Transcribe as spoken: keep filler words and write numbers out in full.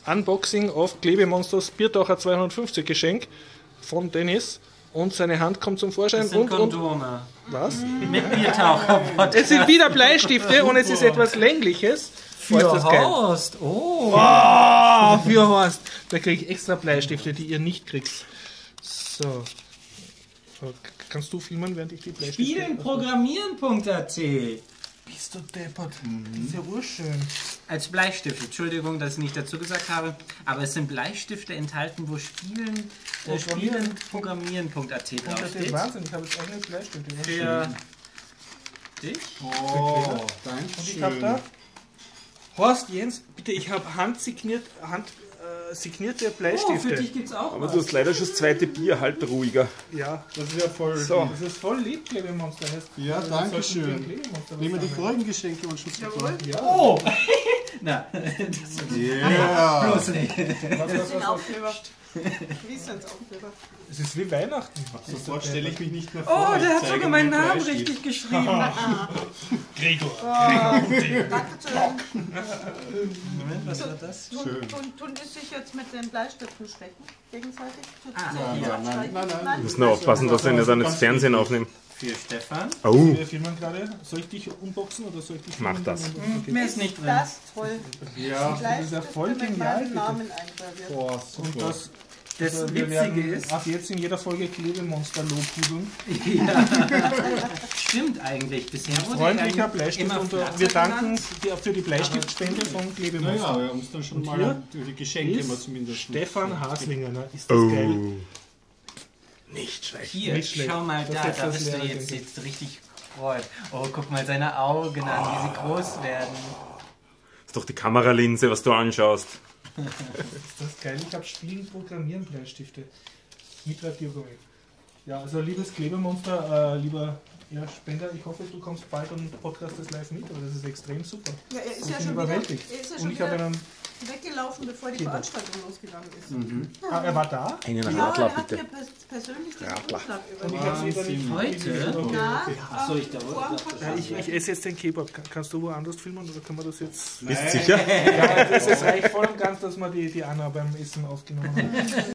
Unboxing auf Klebemonsters Biertaucher zweihundertfünfzig Geschenk von Dennis. Und seine Hand kommt zum Vorschein. Das sind und, Kondome. Und, was? Mit Biertaucher. Es sind wieder Bleistifte und es ist etwas Längliches. Für Horst. Oh. Oh, für Horst. Da kriege ich extra Bleistifte, die ihr nicht kriegt. So. So, kannst du filmen, während ich die Bleistifte... Spielenprogrammieren.at. Bist du deppert. Das ist ja urschön. Als Bleistift. Entschuldigung, dass ich nicht dazu gesagt habe. Aber es sind Bleistifte enthalten, wo Spielen, äh, Spielenprogrammieren.at draufsteht. Wahnsinn, ich habe jetzt eigene Bleistifte. Für dich? Oh, danke Und ich schön. habe da... Horst, Jens, bitte, ich habe handsigniert, hand, äh, signierte Bleistifte. Oh, für dich gibt es auch Aber was. du hast leider schon das zweite Bier, halt ruhiger. Ja, Das ist ja voll. So. das ist voll lieb, Klebemonster. Ja, Das danke sollten wir schön. Klebemonster Nehmen wir die was vorigen Geschenke und schon Jawohl. Ja. Oh! Na, das Yeah. bloß nicht. Was, was, Den was, was? Aufkleber. Wie ist denn das Aufkleber? Es ist wie Weihnachten. Sofort stelle ich mich nicht mehr vor. Oh, ich der hat zeige sogar meinen meinen Namen Bleistift. richtig geschrieben. Gregor. Danke schön. Moment, was war das? Tun, Schön. tun, tun die sich jetzt mit den Bleistiften stechen? Gegenseitig? Tut Ah, sich nein, jeder nein, abstreichen? nein, nein. Du musst nur aufpassen, dass wir nicht an das Fernsehen aufnehmen. Für Stefan. Oh, Wir filmen gerade. Soll ich dich unboxen oder soll ich dich Mach filmen? das. Okay. Mehr ist nicht drin. Das toll. Ja, das ist ja voll mit genial, meinem bitte. Namen eingraviert. boah, Und super. das, Das also wir Witzige werden ist, ab jetzt in jeder Folge Klebemonster lobhudeln. stimmt eigentlich. Bisher wurde Freundlicher er Bleistift immer und Flatzer wir danken genannt. dir für die Bleistiftspende von Klebemonster. Naja, wir uns dann schon Und mal hier die Geschenke immer Ist zumindest. Stefan Haslinger, ne? Ist das oh. geil? Nicht schlecht. Hier, Nicht schlecht. schau mal Das da, ist da das bist du Leere, jetzt, denke ich. jetzt richtig freut. Oh, guck mal seine Augen an, wie sie groß werden. Das ist doch die Kameralinse, was du anschaust. Ist das geil? Ich habe Spielen, Programmieren, Bleistifte. Mit Radiergummi. Ja, also liebes Klebemonster, äh, lieber ja, Spender, ich hoffe, du kommst bald und podcastest live mit, aber das ist extrem super. Ja, er ist Ich ja bin schon wieder, überwältigt. er ist ja Und schon ich habe wieder einen... weggelaufen, bevor die Keyboard. Veranstaltung losgegangen ist. Ah, er war da? Einen Ja, Radler, er hat bitte. mir pers persönlich den Radler. Umschlag Und ich übergeben. habe sie dann nicht... Heute? Okay. Na, Achso, ich ähm, dachte, vor dem das- Podcast. Ja, ich, ich esse jetzt den Keyboard. Kann- Kannst du woanders filmen oder können wir das jetzt... Bist sicher? Ja, das ist eigentlich voll und ganz, dass wir die, die Anna beim Essen aufgenommen haben.